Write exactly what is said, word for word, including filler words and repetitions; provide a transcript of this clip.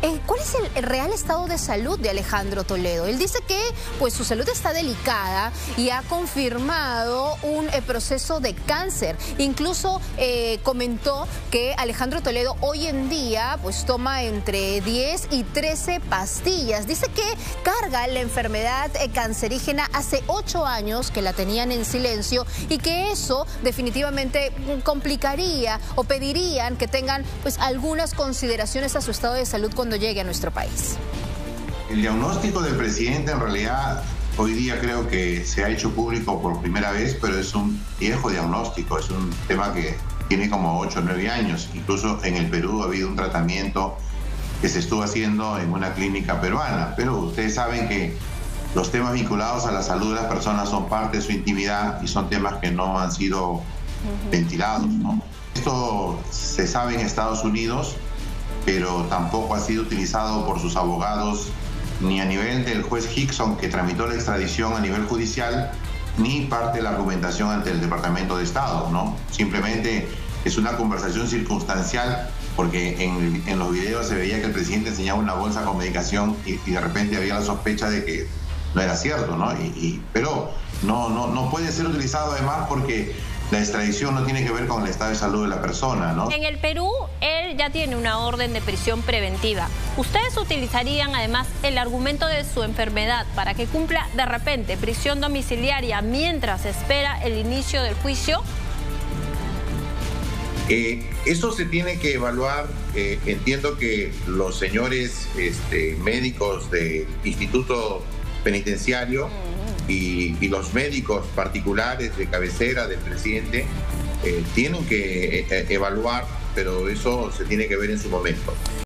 Eh, ¿Cuál es el, el real estado de salud de Alejandro Toledo? Él dice que pues, su salud está delicada y ha confirmado un eh, proceso de cáncer. Incluso eh, comentó que Alejandro Toledo hoy en día pues, toma entre diez y trece pastillas. Dice que carga la enfermedad eh, cancerígena hace ocho años, que la tenían en silencio, y que eso definitivamente complicaría o pedirían que tengan pues, algunas consideraciones a su estado de salud cuando llegue a nuestro país. El diagnóstico del presidente en realidad hoy día creo que se ha hecho público por primera vez, pero es un viejo diagnóstico, es un tema que tiene como ocho o nueve años. Incluso en el Perú ha habido un tratamiento que se estuvo haciendo en una clínica peruana, pero ustedes saben que los temas vinculados a la salud de las personas son parte de su intimidad y son temas que no han sido uh-huh. ventilados, ¿no? Esto se sabe en Estados Unidos, pero tampoco ha sido utilizado por sus abogados ni a nivel del juez Hickson, que tramitó la extradición a nivel judicial, ni parte de la argumentación ante el Departamento de Estado, ¿no? Simplemente es una conversación circunstancial, porque en, en los videos se veía que el presidente enseñaba una bolsa con medicación y, y de repente había la sospecha de que no era cierto, ¿no? Y, y, pero no, no, no puede ser utilizado además porque la extradición no tiene que ver con el estado de salud de la persona, ¿no? En el Perú, él ya tiene una orden de prisión preventiva. ¿Ustedes utilizarían además el argumento de su enfermedad para que cumpla de repente prisión domiciliaria mientras espera el inicio del juicio? Eh, eso se tiene que evaluar. Eh, entiendo que los señores este, médicos del Instituto Penitenciario y, y los médicos particulares de cabecera del presidente eh, tienen que eh, evaluar, pero eso se tiene que ver en su momento.